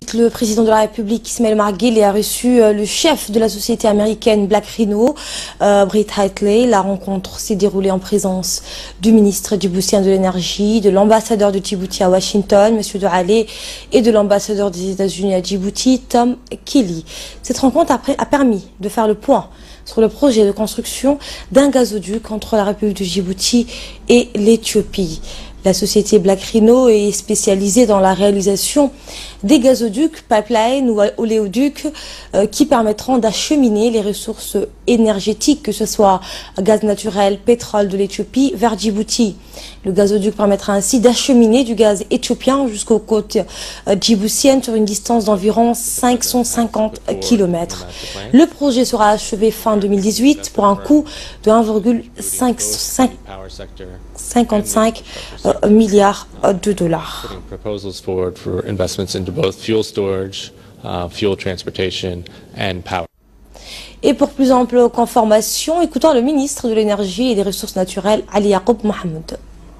Égypte, le président de la République Ismaël Marguerite a reçu le chef de la société américaine Black Rhino, Britt Hartley. La rencontre s'est déroulée en présence du ministre djiboutien de l'énergie, de l'ambassadeur de Djibouti à Washington, M. Douale, et de l'ambassadeur des États-Unis à Djibouti, Tom Kelly. Cette rencontre a permis de faire le point sur le projet de construction d'un gazoduc entre la République de Djibouti et l'Éthiopie. La société Black Rhino est spécialisée dans la réalisation des gazoducs, pipelines ou oléoducs qui permettront d'acheminer les ressources énergétiques, que ce soit gaz naturel, pétrole de l'Éthiopie vers Djibouti. Le gazoduc permettra ainsi d'acheminer du gaz éthiopien jusqu'aux côtes djiboutiennes sur une distance d'environ 550 km. Le projet sera achevé fin 2018 pour un coût de 1,55 milliards de dollars. Et pour plus ample information, écoutons le ministre de l'énergie et des ressources naturelles, Ali Yacoub Mohamed.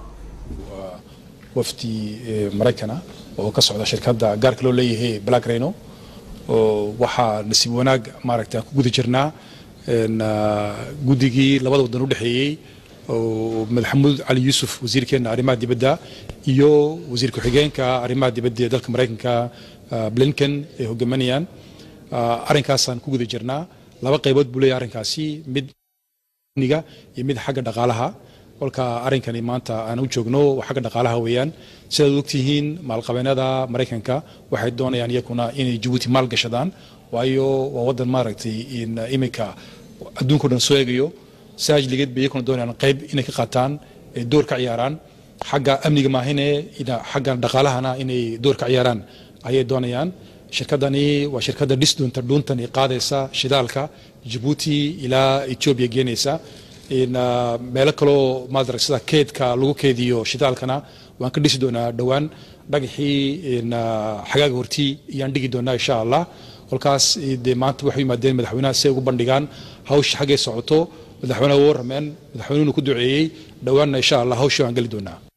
وفدي مراكنا وكسعودة شركة جارك لو ليه بلاك رينو وحا نسيب وناق ماركتا كودي جرنا إن جودي لبض ودنو دحيي ومحمود علي يوسف وزير كان عريمات دي بدا إيو وزير كحجين كعريمات دي بدي دلك مراكن كبلينكن هو جمانيان أرنكاسان كودي جرنا لبقى يبود بولي أرنكاسي مد نيجا يمد حاجة دقالها kolka arinkani maanta aan u joogno xagga dhaqaalaha weeyaan sidaad ogtihiin maalqabeennada Mareykanka waxay doonayaan iyaguna inay Djibouti maal gashadaan waayo waa wadan maaragtay in imika adduunka dhan soo eegayo saajligeed bay iyaguna doonayaan qayb inay ka qaataan door ka ciyaaraan xagga amniga maahine ina xagga dhaqaalahana inay door ka ciyaaraan ayay doonayaan shirkadani waa shirkadda dhisdoonta dhuuntan ee qaadaysa shidaalka Djibouti ilaa Ethiopia geenaysa in meelo kaloo maadar sida keedka lagu keediyo shidaalkana waan ka dhisi doonaa dhawaan dhagaxii in xagaaga hortii iyaan dhigi doonaa insha Allah kolkaas maanta waxay yimaadeen madaxweynaha si ugu bandhigaan hawsha xagee socoto madaxweynaha warrameen madaxweynuhu ku duceeyay dhawaanna insha Allah hawsha aan gali doonaa